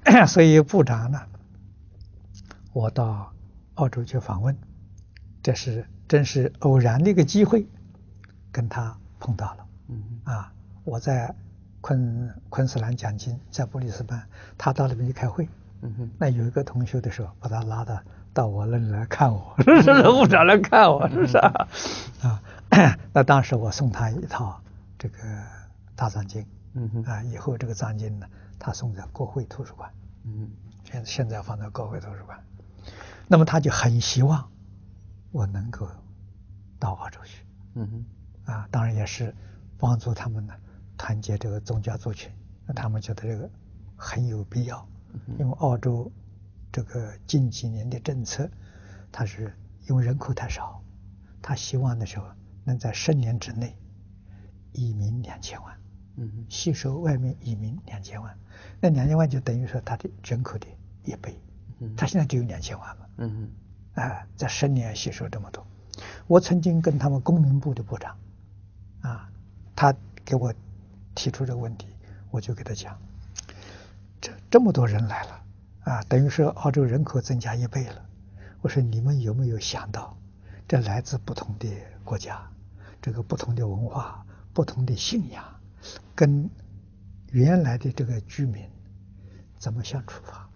所以部长呢，我到澳洲去访问，真是偶然的一个机会，跟他碰到了。我在昆士兰讲经，在布里斯班，他到那边去开会。那有一个同学的时候，把他拉到我那里来看我，是部长来看我，是不是啊？那当时我送他一套这个大藏经，以后这个藏经呢，他送在国会图书馆，现在放在国会图书馆。那么他就很希望我能够到澳洲去，当然也是帮助他们呢团结这个宗教族群，那他们觉得这个很有必要，因为澳洲这个近几年的政策，它是因为人口太少，他希望的时候能在10年之内移民2000万，吸收外面移民2000万，那2000万就等于说他的人口的1倍，他现在只有2000万嘛，在10年吸收这么多。我曾经跟他们公民部的部长，他给我提出这个问题，我就给他讲，这么多人来了，等于说澳洲人口增加1倍了。我说你们有没有想到，这来自不同的国家，这个不同的文化、不同的信仰，跟原来的这个居民怎么相处法？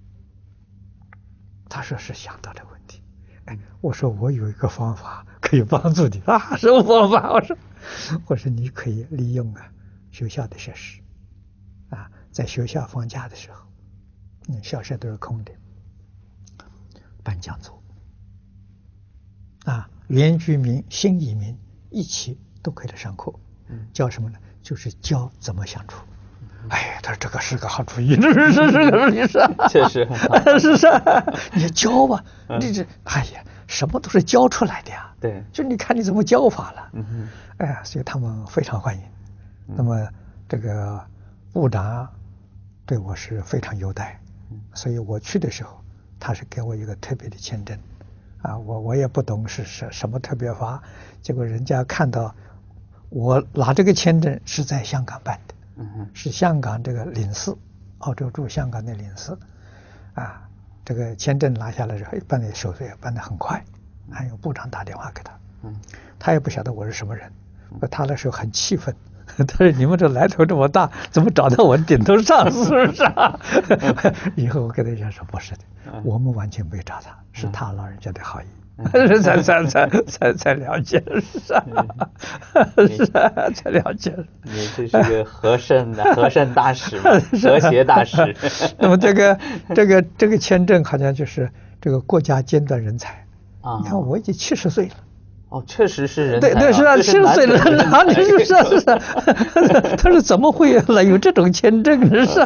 他说是想到这个问题。我说我有一个方法可以帮助你什么方法？我说你可以利用学校的设施，在学校放假的时候，校舍都是空的，办讲座，原居民、新移民一起都可以来上课，教什么呢？就是教怎么相处。他说这个是个好主意，是个主意， 确实你教吧，你什么都是教出来的呀。 对， 就你看你怎么教法了。所以他们非常欢迎。那么这个部长对我是非常优待，所以我去的时候，他是给我一个特别的签证，我也不懂是什么特别法，结果人家看到我拿这个签证是在香港办的。是香港这个领事，澳洲驻香港的领事，这个签证拿下来之后，办的手续也办得很快，还有部长打电话给他，他也不晓得我是什么人，他那时候很气愤，他说你们这来头这么大，怎么找到我顶头上司？是不是？以后我跟他讲说不是的，我们完全没找他，是他老人家的好意。才了解，才了解。 你这是个和珅大使嘛，和谐大使。 那么这个签证好像就是这个国家尖端人才你看我已经70岁了。 确实是人才。 对，是70岁了，哪里是？他说怎么会有这种签证？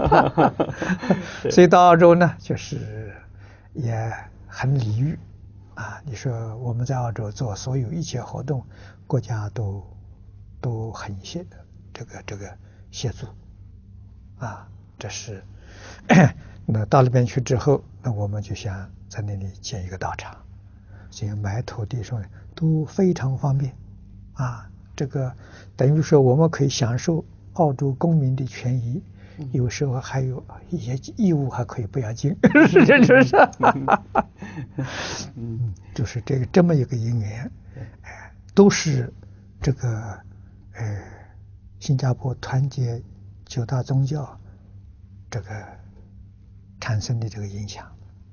所以到澳洲呢，就是也很礼遇。你说我们在澳洲做所有一切活动，国家都很这个协助，这是那到那边去之后，那我们就想在那里建一个道场，所以买土地什么都非常方便，这个等于说我们可以享受澳洲公民的权益，有时候还有一些义务还可以不要紧，就是这么一个因缘，都是这个新加坡团结9大宗教这个产生的这个影响。